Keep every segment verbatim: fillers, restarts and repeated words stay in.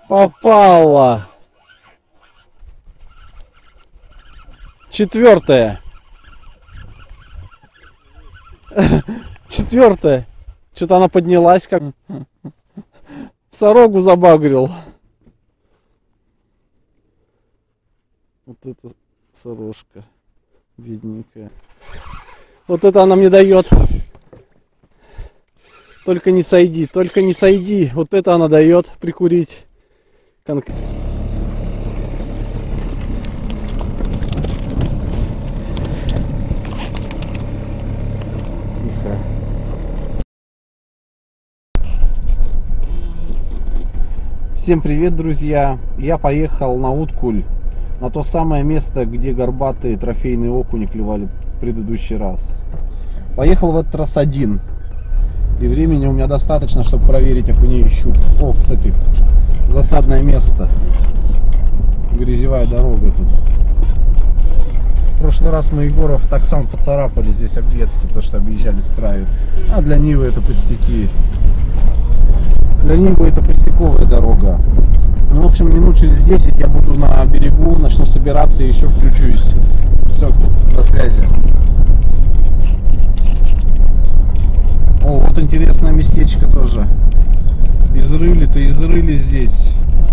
Попала. Четвертая. Четвертая. Что-то она поднялась как. Сорогу забагрил. Вот это сорожка. Бедненькая. Вот это она мне дает. Только не сойди, только не сойди. Вот это она дает прикурить. Конк... Тихо. Всем привет, друзья. Я поехал на Уткуль. На то самое место, где горбатые трофейные окуни клевали в предыдущий раз. Поехал в этот раз один. И времени у меня достаточно, чтобы проверить окуней и щук. О, кстати, засадное место. Грязевая дорога тут. В прошлый раз мы Егоров так сам поцарапали здесь об ветки, потому что объезжали с краю. А для Нивы это пустяки. Для Нивы это пустяковая дорога. Ну, в общем, минут через десять я буду на берегу, начну собираться и еще включусь. Все, до связи. О, вот интересное местечко тоже. Изрыли-то, изрыли здесь.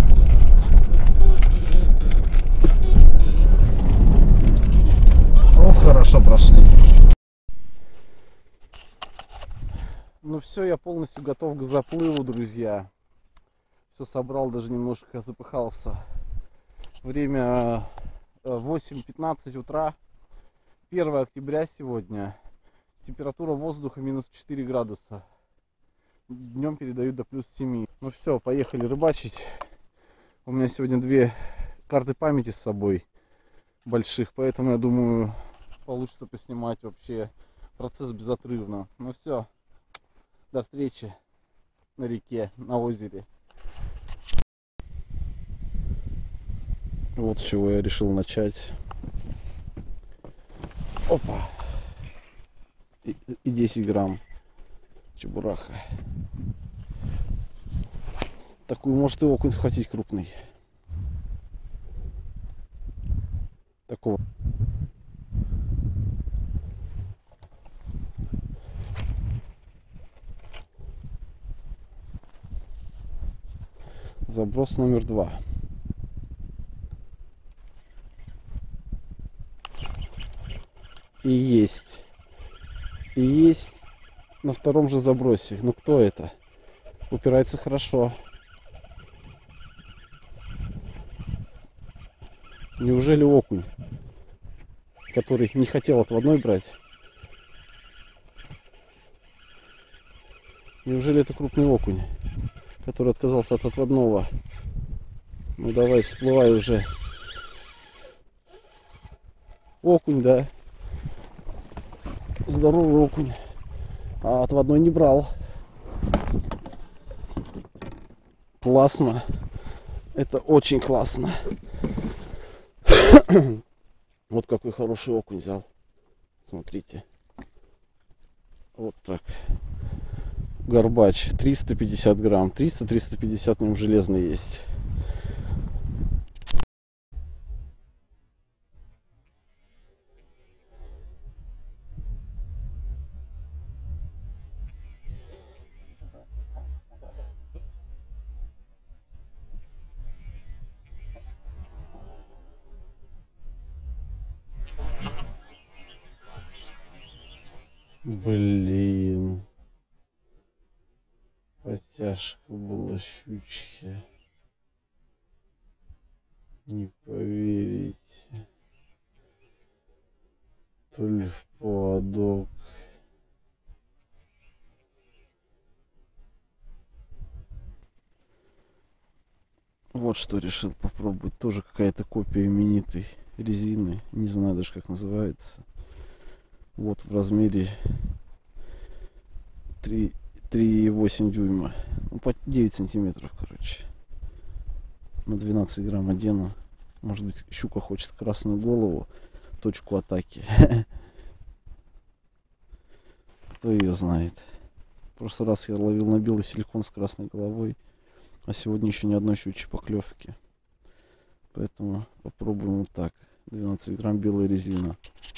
Ох, хорошо прошли. Ну все, я полностью готов к заплыву, друзья. Все собрал, даже немножко запыхался. Время восемь пятнадцать утра. первое октября сегодня. Температура воздуха минус четыре градуса. Днем передают до плюс семи. Ну все, поехали рыбачить. У меня сегодня две карты памяти с собой. Больших. Поэтому я думаю, получится поснимать вообще процесс безотрывно. Ну все. До встречи на реке, на озере. Вот с чего я решил начать. Опа. И, и десять грамм чебураха. Такую может и окунь схватить крупный. Такого. Заброс номер два. И есть. И есть на втором же забросе. Ну кто это? Упирается хорошо. Неужели окунь, который не хотел отводной брать? Неужели это крупный окунь, который отказался от отводного? Ну давай, всплывай уже. Окунь, да. Здоровый окунь. А отводной не брал. Классно. Это очень классно. Вот какой хороший окунь взял. Смотрите. Вот так. Горбач. триста пятьдесят грамм. триста — триста пятьдесят в нем железный есть. Блин. Потяжка была щучья. Не поверите. То ли в поводок. Вот что решил попробовать. Тоже какая-то копия именитой резины. Не знаю даже как называется. Вот в размере три и восемь дюйма. Ну, по девять сантиметров, короче. На двенадцать грамм одену. Может быть, щука хочет красную голову. Точку атаки. Кто ее знает. В прошлый раз я ловил на белый силикон с красной головой. А сегодня еще ни одной щучьей поклевки. Поэтому попробуем вот так. двенадцать грамм белая резина.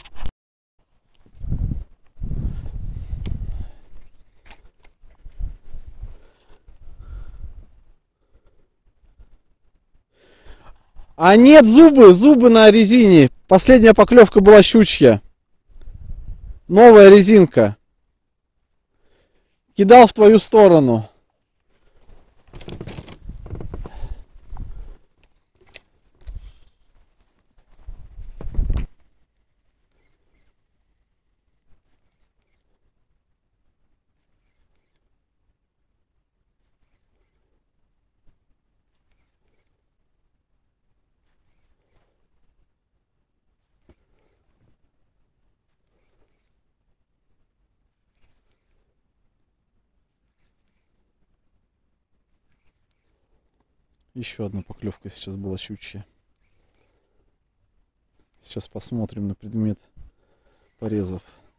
А нет, зубы, зубы на резине. Последняя поклевка была щучья. Новая резинка. Кидал в твою сторону. Еще одна поклевка сейчас была щучья. Сейчас посмотрим на предмет порезов.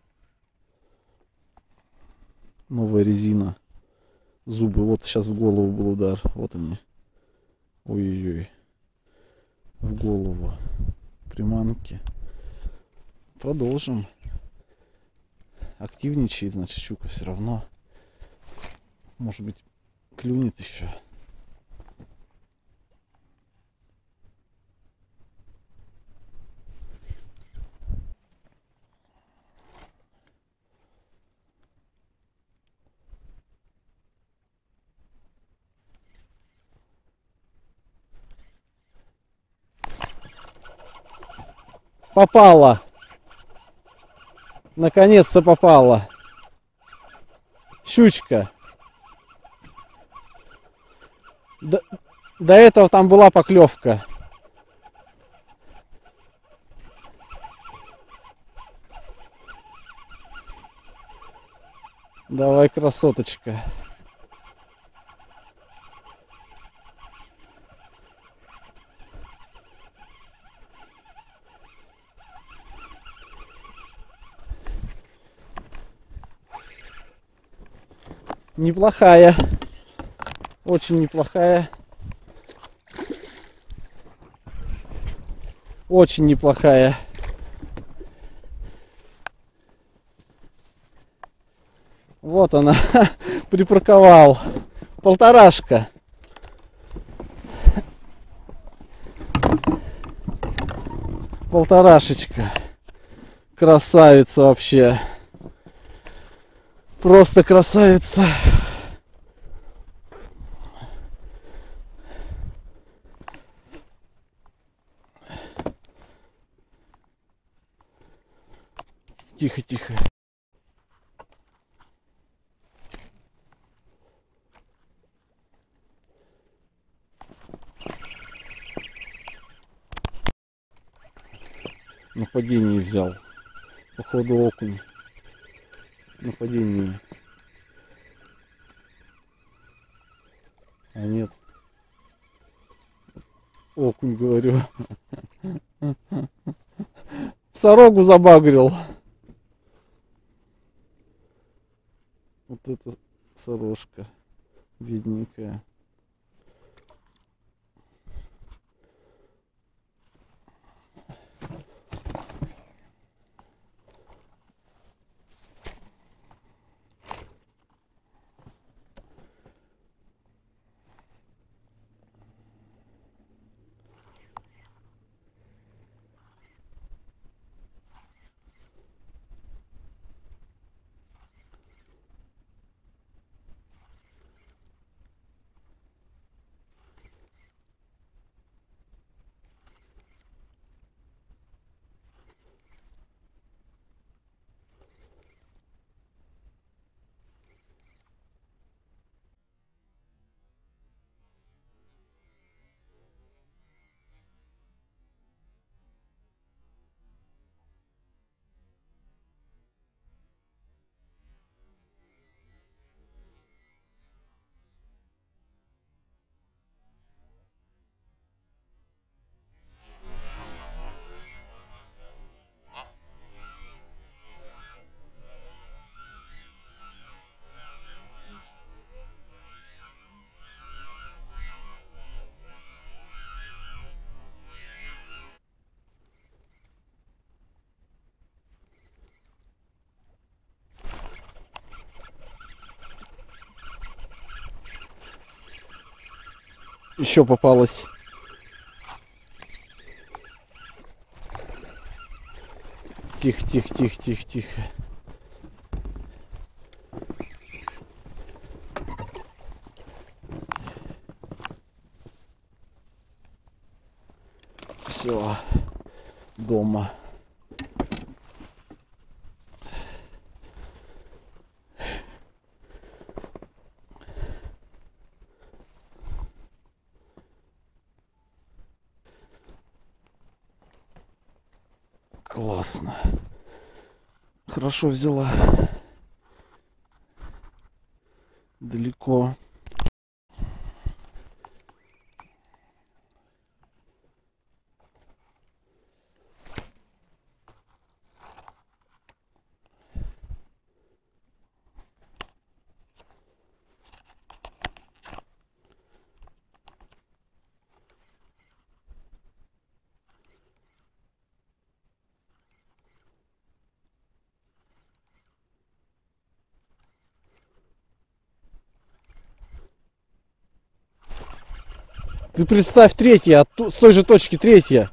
Новая резина. Зубы. Вот сейчас в голову был удар. Вот они. Ой-ой-ой. В голову. Приманки. Продолжим. Активничает, значит, щука все равно. Может быть, клюнет еще. Попала. Наконец-то попала. Щучка. До, до этого там была поклевка. Давай, красоточка. Неплохая. Очень неплохая. Очень неплохая. Вот она. Припарковал. Полторашка. Полторашечка. Красавица вообще. Просто красавица. Тихо, тихо. Нападение взял. Походу окунь. Нападение. А нет. Окунь, говорю. Сорогу забагрил. Вот это сорожка. Бедненькая. еще попалась. Тихо, тихо, тихо, тихо, тихо. Все, дома. Классно. Хорошо взяла. Далеко. Ты представь, третья, с той же точки третья.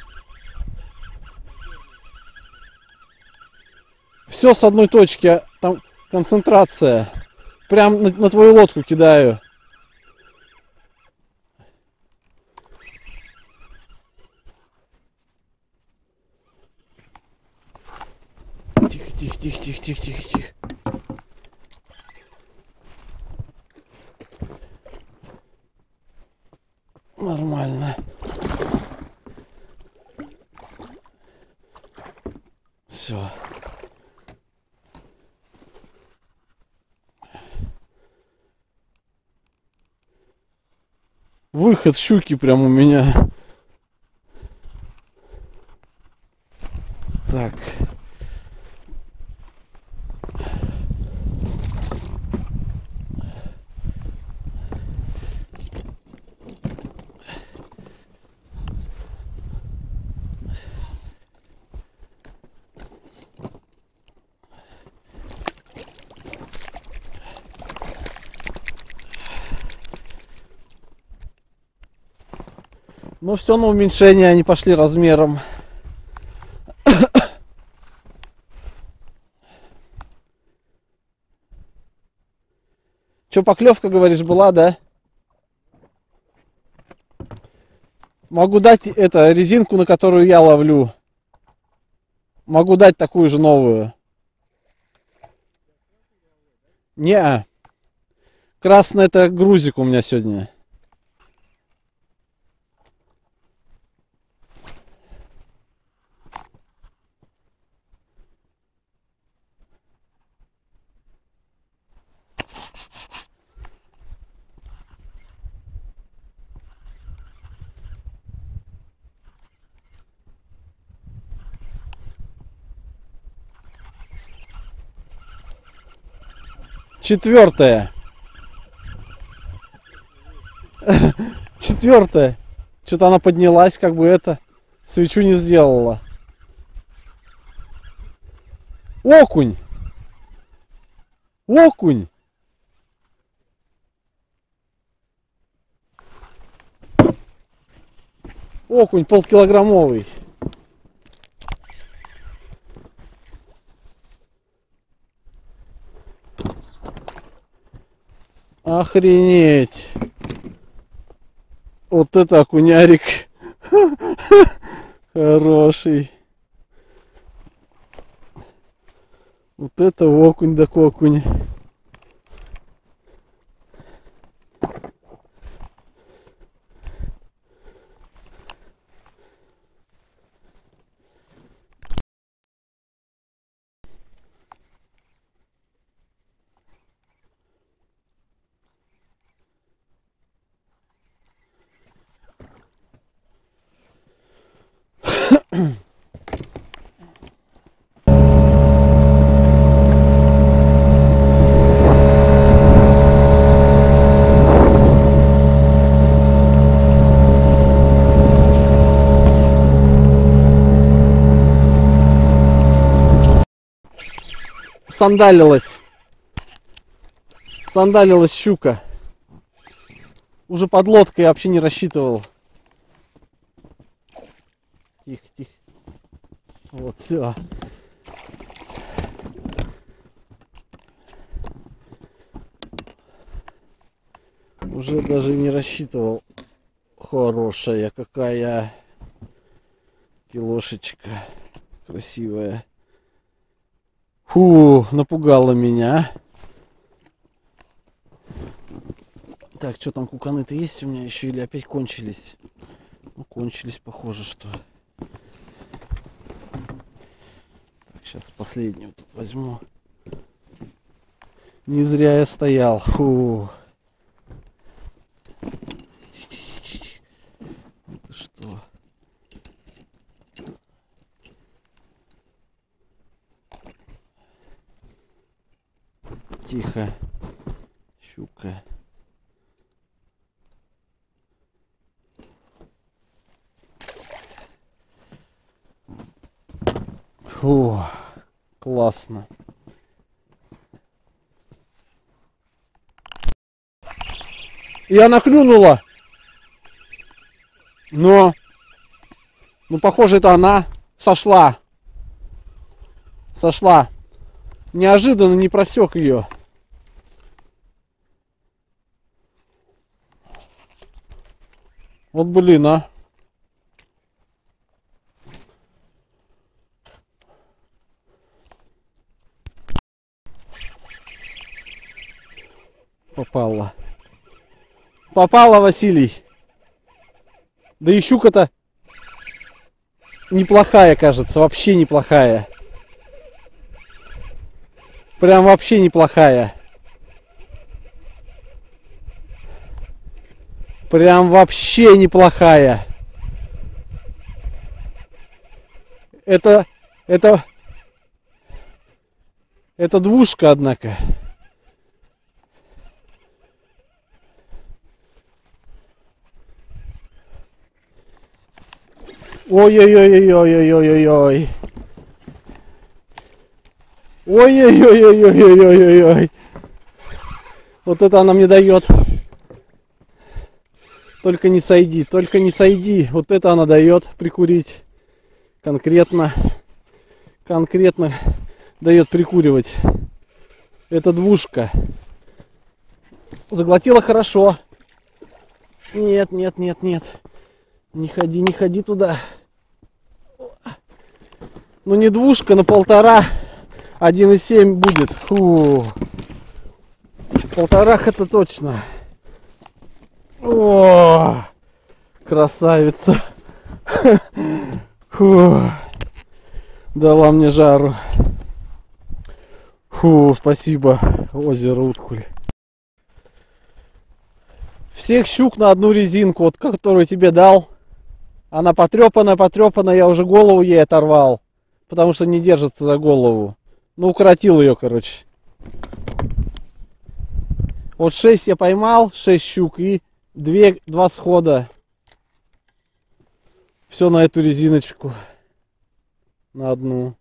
Все с одной точки, там концентрация. Прям на, на твою лодку кидаю. Тихо, тихо, тихо, тихо, тихо, тихо, тихо. Нормально. Все. Выход щуки прям у меня. Так. Ну все, на уменьшение они пошли размером. Че, поклевка, говоришь, была, да? Могу дать это резинку, на которую я ловлю. Могу дать такую же новую. Не-а. Красный это грузик у меня сегодня. Четвертая. Четвертая. Что-то она поднялась, как бы это. Свечу не сделала. Окунь. Окунь. Окунь полкилограммовый. Охренеть. Вот это окунярик. Хороший. Вот это окунь да окунь. Сандалилась. Сандалилась щука. Уже подлодка, я вообще не рассчитывал. Тихо, тихо. Вот, все. Уже даже не рассчитывал. Хорошая какая килошечка. Красивая. Фу, напугала меня. Так, что там, куканы-то есть у меня еще или опять кончились? Ну, кончились, похоже, что. Так, сейчас последнюю тут возьму. Не зря я стоял. Фу. Это что? Тихо. Щука. Фу, классно. И она клюнула. Но, ну, похоже, это она сошла. Сошла. Неожиданно не просек ее. Вот блин, а. Попала. Попала, Василий. Да и щука-то неплохая, кажется. Вообще неплохая. Прям вообще неплохая. Прям вообще неплохая. Это... Это... Это двушка, однако. Ой-ой-ой-ой-ой-ой-ой-ой. Ой-ой-ой-ой-ой-ой-ой-ой. Вот это она мне дает. Только не сойди, только не сойди. Вот это она дает прикурить. Конкретно. Конкретно дает прикуривать. Это двушка. Заглотила хорошо. Нет, нет, нет, нет. Не ходи, не ходи туда. Ну не двушка, на полтора. один и семь будет. Фу. Полторах это точно. О, красавица. Фу. Дала мне жару. Фу, спасибо, озеро Уткуль. Всех щук на одну резинку, вот которую тебе дал. Она потрепанная, потрепанная, я уже голову ей оторвал. Потому что не держится за голову. Ну, укоротил ее, короче. Вот шесть я поймал, шесть щук и две, два схода. Все на эту резиночку. На одну.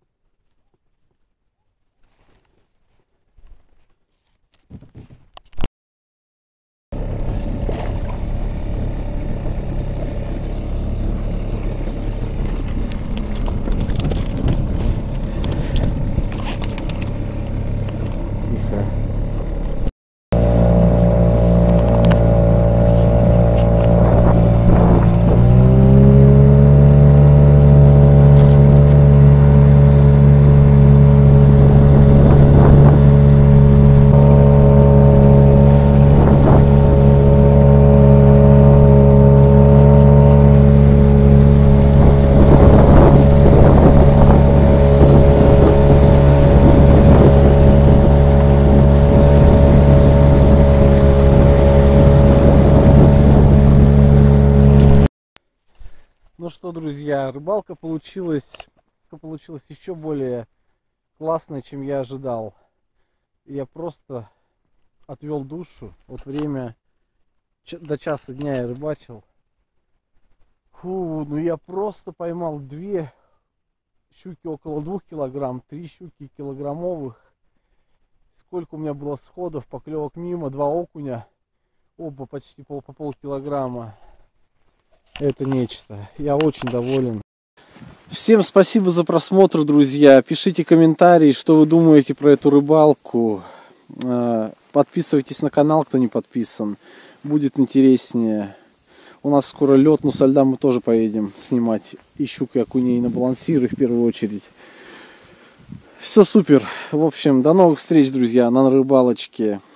Ну что, друзья, рыбалка получилась, получилась еще более классной, чем я ожидал. Я просто отвел душу. Вот время до часа дня я рыбачил. Фу, ну я просто поймал две щуки около двух килограмм, три щуки килограммовых. Сколько у меня было сходов, поклевок мимо, два окуня. Оба почти по, по полкилограмма. Это нечто. Я очень доволен. Всем спасибо за просмотр, друзья. Пишите комментарии, что вы думаете про эту рыбалку. Подписывайтесь на канал, кто не подписан. Будет интереснее. У нас скоро лед, но со льда мы тоже поедем снимать и щук, и окуней на балансиры в первую очередь. Все супер. В общем, до новых встреч, друзья, на рыбалочке.